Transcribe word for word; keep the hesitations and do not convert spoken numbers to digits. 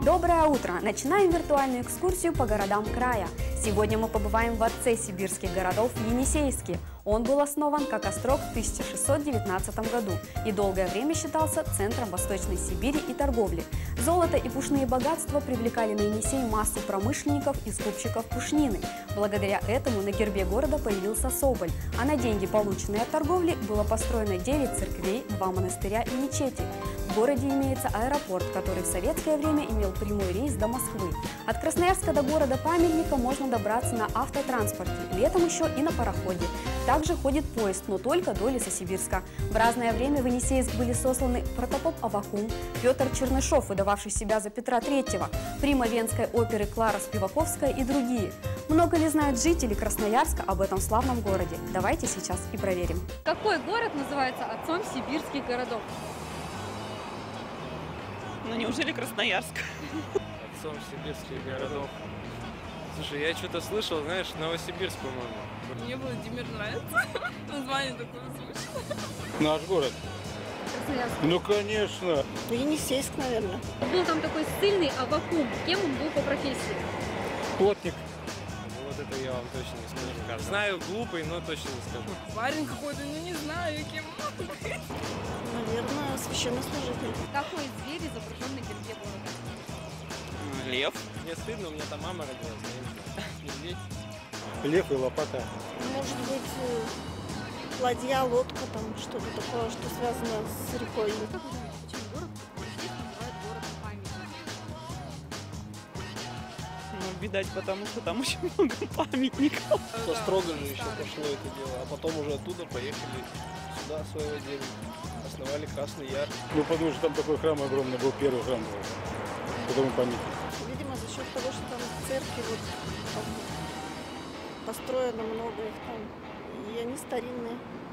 Доброе утро! Начинаем виртуальную экскурсию по городам края. Сегодня мы побываем в отце сибирских городов Енисейске. Он был основан как острог в тысяча шестьсот девятнадцатом году и долгое время считался центром Восточной Сибири и торговли. Золото и пушные богатства привлекали на Енисей массу промышленников и скупщиков пушнины. Благодаря этому на гербе города появился соболь, а на деньги, полученные от торговли, было построено девять церквей, два монастыря и мечети. В городе имеется аэропорт, который в советское время имел прямой рейс до Москвы. От Красноярска до города-памятника можно добраться на автотранспорте, летом еще и на пароходе. Также ходит поезд, но только до Лесосибирска. В разное время в Енисейск были сосланы протопоп Аввакум, Петр Чернышов, выдававший себя за Петра Третьего, прима Венской оперы Клара Спиваковская и другие. Много ли знают жители Красноярска об этом славном городе? Давайте сейчас и проверим. Какой город называется отцом сибирских городов? Ну неужели Красноярск? Отцом сибирских городов. Слушай, я что-то слышал, знаешь, Новосибирск, по-моему. Мне Владимир нравится. Название такое звучит. Наш город. Красноярск. Ну, конечно. Енисейск, наверное. Был там такой сильный Аввакум. Кем он был по профессии? Плотник. Вот это я вам точно не скажу. Знаю, глупый, но точно не скажу. Парень какой-то, ну не знаю, кем он быть. Наверное, священнослужитель. Какой зверь изображен на гербе города? Лев. Мне стыдно, у меня там мама родилась. Медведь. Лев и лопата. Может быть, э, ладья, лодка, там что-то такое, что связано с рекой. Как вы думаете, почему город здесь называют городом памятником? Ну, видать, потому что там очень много памятников. Со Строгами еще пошло это дело, а потом уже оттуда поехали сюда своего дела, основали Красный Яр. Ну, потому что там такой храм огромный был, первый храм был. Потом памятник. Видимо, за счет того, что там церкви вот, там, построено много их там, и они старинные.